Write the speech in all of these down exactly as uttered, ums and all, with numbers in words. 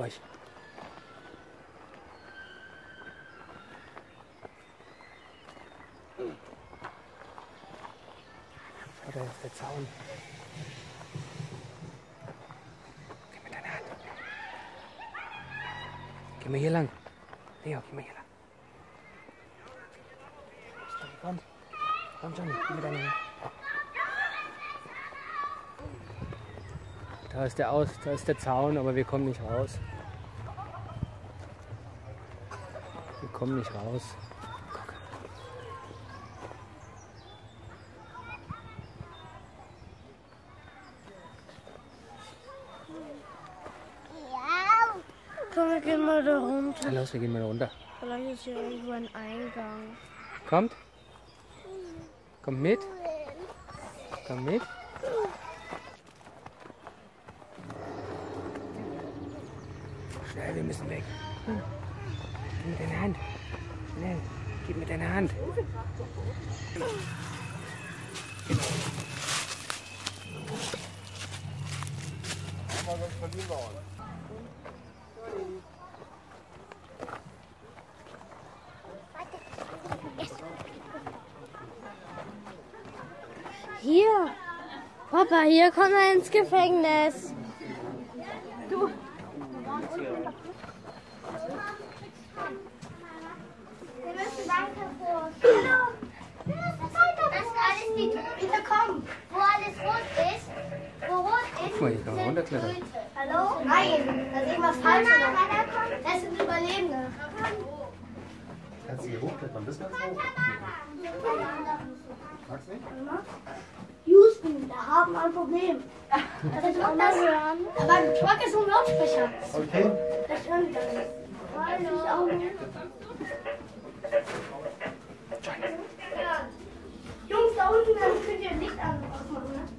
ruhig. Schau, da ist der Zaun. Geh mit deiner Hand. Geh mal hier lang. Leo, geh mal hier lang. Komm. Komm schon, geh mit deiner Hand. Da ist der Aus, da ist der Zaun, aber wir kommen nicht raus. Wir kommen nicht raus. Guck. Komm, wir gehen mal da runter. Na los, wir gehen mal runter. Vielleicht ist hier irgendwo ein Eingang. Kommt. Kommt mit. Komm mit. Schnell, wir müssen weg. Gib mit deiner Hand. Schnell. Gib mit deiner Hand. Hier. Papa, hier kommt er ins Gefängnis. Du. Wir müssen weiter vor. Hallo. Wir müssen weiter vor. Das ist alles nicht. Bitte komm. Wo alles rot ist. Wo rot ist. Guck mal, hier kann man runterklettern. Hallo? Nein. Da sehen wir falsch. Das sind Überlebende. Kannst du hier hochklettern? Bis ganz hoch. Magst du nicht? Houston, da haben wir ein Problem. Das ist auch das hören. Aber ein Truck ist ein Lautsprecher. Okay. Das hören wir dann nicht. Hallo. Auch nicht. Ja. Jungs, da unten dann könnt ihr Licht an ausmachen, ne?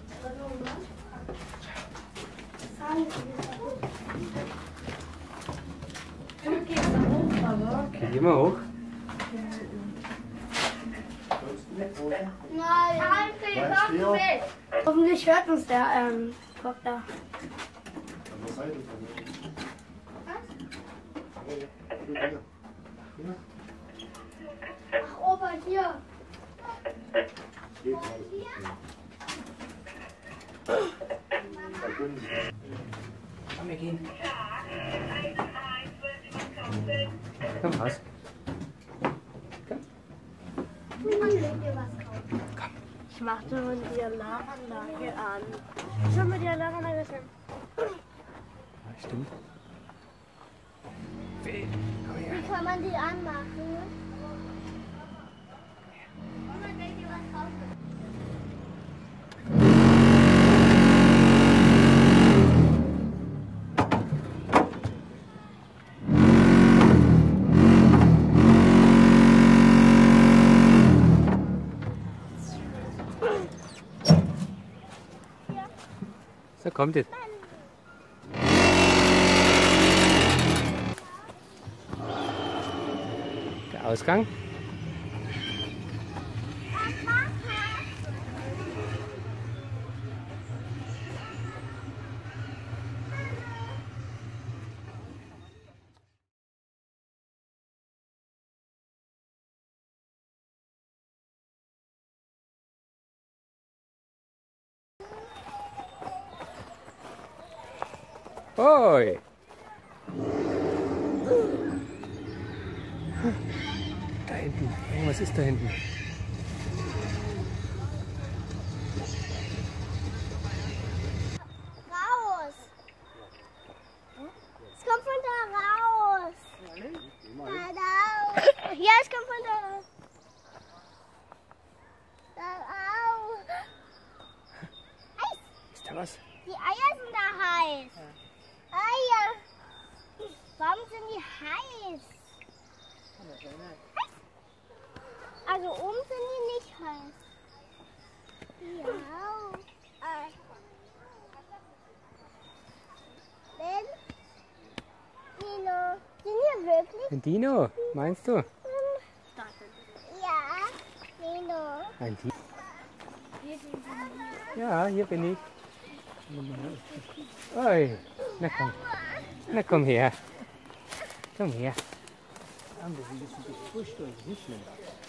Okay, geh mal hoch. Nein, hoffentlich hört uns der ähm, Doktor. Ach, Opa, hier. Komm, wir gehen. Komm raus. Komm. Komm. Ich machte mal die Alarmanlage an. Schau mal die Alarmanlage an. Ja, stimmt. Wie? Komm her. Wie kann man die anmachen? So, kommt jetzt. Der Ausgang. Hoi! Da hinten. Irgendwas ist da hinten. Raus! Es kommt von da raus! Da, da. Ja, es kommt von da raus. Da raus. Heiß! Ist da was? Die Eier sind da heiß. Eier. Warum sind die heiß? Heiß? Also oben sind die nicht heiß. Ja. Äh. Ben? Dino. Sind hier wirklich? Ein Dino, meinst du? Ja. Dino. Ein Dino? Ja, hier bin ich. Oi, na komm. Na komm her. Komm her. Komm, das ist ein bisschen gepusht und nicht schlimm.